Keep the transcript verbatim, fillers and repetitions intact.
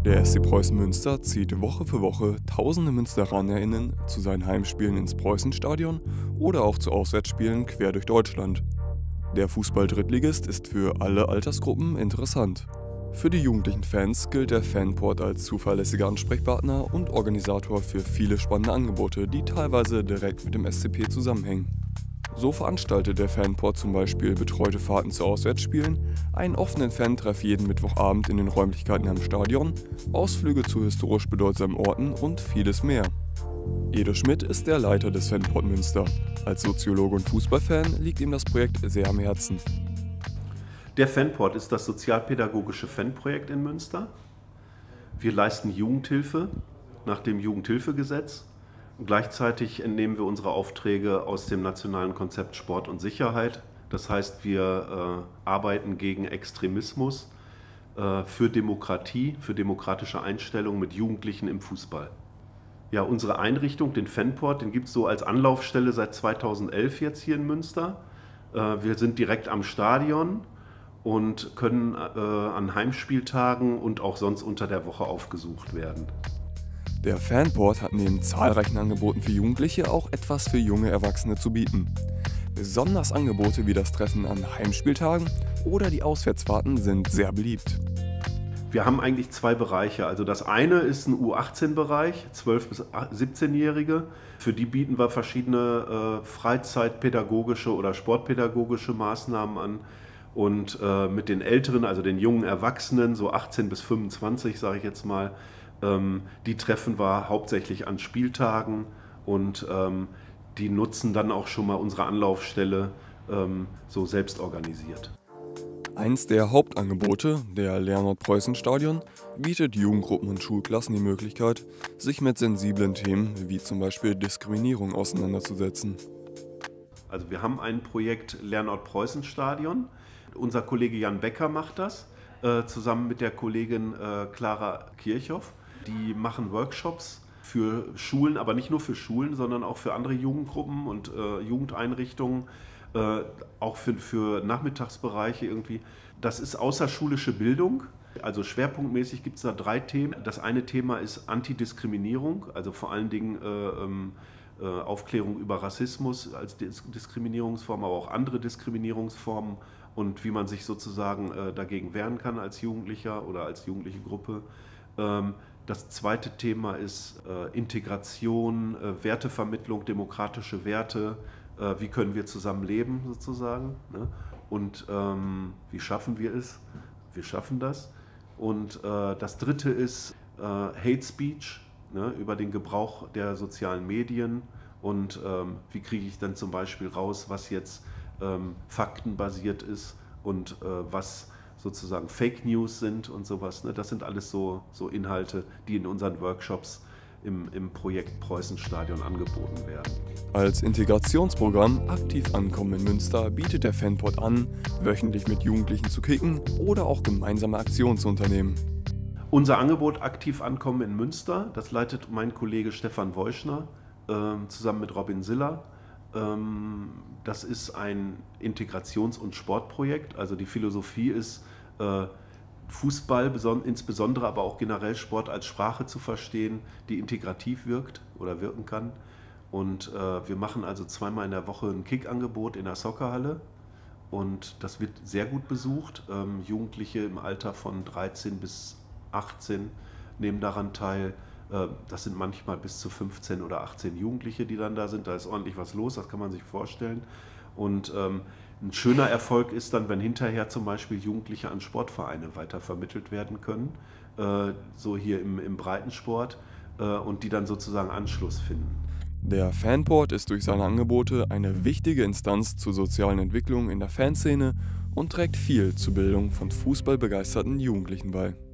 Der S C Preußen Münster zieht Woche für Woche tausende MünsteranerInnen zu seinen Heimspielen ins Preußenstadion oder auch zu Auswärtsspielen quer durch Deutschland. Der Fußball-Drittligist ist für alle Altersgruppen interessant. Für die jugendlichen Fans gilt der Fanport als zuverlässiger Ansprechpartner und Organisator für viele spannende Angebote, die teilweise direkt mit dem S C P zusammenhängen. So veranstaltet der Fanport zum Beispiel betreute Fahrten zu Auswärtsspielen, einen offenen Fantreff jeden Mittwochabend in den Räumlichkeiten am Stadion, Ausflüge zu historisch bedeutsamen Orten und vieles mehr. Edo Schmidt ist der Leiter des Fanport Münster. Als Soziologe und Fußballfan liegt ihm das Projekt sehr am Herzen. Der Fanport ist das sozialpädagogische Fanprojekt in Münster. Wir leisten Jugendhilfe nach dem Jugendhilfegesetz. Gleichzeitig entnehmen wir unsere Aufträge aus dem nationalen Konzept Sport und Sicherheit. Das heißt, wir äh, arbeiten gegen Extremismus, äh, für Demokratie, für demokratische Einstellungen mit Jugendlichen im Fußball. Ja, unsere Einrichtung, den Fanport, den gibt es so als Anlaufstelle seit zweitausendelf jetzt hier in Münster. Äh, wir sind direkt am Stadion und können äh, an Heimspieltagen und auch sonst unter der Woche aufgesucht werden. Der Fanport hat neben zahlreichen Angeboten für Jugendliche auch etwas für junge Erwachsene zu bieten. Besonders Angebote wie das Treffen an Heimspieltagen oder die Auswärtsfahrten sind sehr beliebt. Wir haben eigentlich zwei Bereiche. Also das eine ist ein U achtzehn Bereich, zwölf- bis siebzehnjährige. Für die bieten wir verschiedene äh, freizeitpädagogische oder sportpädagogische Maßnahmen an. Und äh, mit den Älteren, also den jungen Erwachsenen, so achtzehn bis fünfundzwanzig, sage ich jetzt mal, ähm, die treffen wir hauptsächlich an Spieltagen und ähm, die nutzen dann auch schon mal unsere Anlaufstelle ähm, so selbst organisiert. Eins der Hauptangebote, der Leonhard-Preußen-Stadion, bietet Jugendgruppen und Schulklassen die Möglichkeit, sich mit sensiblen Themen wie zum Beispiel Diskriminierung auseinanderzusetzen. Also wir haben ein Projekt Leonhard-Preußen-Stadion. Unser Kollege Jan Becker macht das, äh, zusammen mit der Kollegin äh, Clara Kirchhoff. Die machen Workshops für Schulen, aber nicht nur für Schulen, sondern auch für andere Jugendgruppen und äh, Jugendeinrichtungen, äh, auch für, für Nachmittagsbereiche irgendwie. Das ist außerschulische Bildung. Also schwerpunktmäßig gibt es da drei Themen. Das eine Thema ist Antidiskriminierung, also vor allen Dingen äh, ähm, äh, Aufklärung über Rassismus als Dis- Diskriminierungsform, aber auch andere Diskriminierungsformen und wie man sich sozusagen äh, dagegen wehren kann als Jugendlicher oder als jugendliche Gruppe. Ähm, Das zweite Thema ist äh, Integration, äh, Wertevermittlung, demokratische Werte. Äh, wie können wir zusammen leben sozusagen? Ne? Und ähm, wie schaffen wir es? Wir schaffen das. Und äh, das dritte ist äh, Hate Speech, ne? Über den Gebrauch der sozialen Medien. Und ähm, wie kriege ich dann zum Beispiel raus, was jetzt ähm, faktenbasiert ist und äh, was sozusagen Fake News sind und sowas. Ne? Das sind alles so, so Inhalte, die in unseren Workshops im, im Projekt Preußenstadion angeboten werden. Als Integrationsprogramm Aktiv Ankommen in Münster bietet der Fanport an, wöchentlich mit Jugendlichen zu kicken oder auch gemeinsame Aktionen zu unternehmen. Unser Angebot Aktiv Ankommen in Münster, das leitet mein Kollege Stefan Weuschner äh, zusammen mit Robin Siller. Ähm, das ist ein Integrations- und Sportprojekt. Also die Philosophie ist, äh, Fußball, beson- insbesondere aber auch generell Sport als Sprache zu verstehen, die integrativ wirkt oder wirken kann. Und äh, wir machen also zweimal in der Woche ein Kickangebot in der Soccerhalle. Und das wird sehr gut besucht. Ähm, Jugendliche im Alter von dreizehn bis achtzehn nehmen daran teil. Äh, das sind manchmal bis zu fünfzehn oder achtzehn Jugendliche, die dann da sind. Da ist ordentlich was los, das kann man sich vorstellen. Und ähm, ein schöner Erfolg ist dann, wenn hinterher zum Beispiel Jugendliche an Sportvereine weitervermittelt werden können, äh, so hier im, im Breitensport, äh, und die dann sozusagen Anschluss finden. Der Fanport ist durch seine Angebote eine wichtige Instanz zur sozialen Entwicklung in der Fanszene und trägt viel zur Bildung von fußballbegeisterten Jugendlichen bei.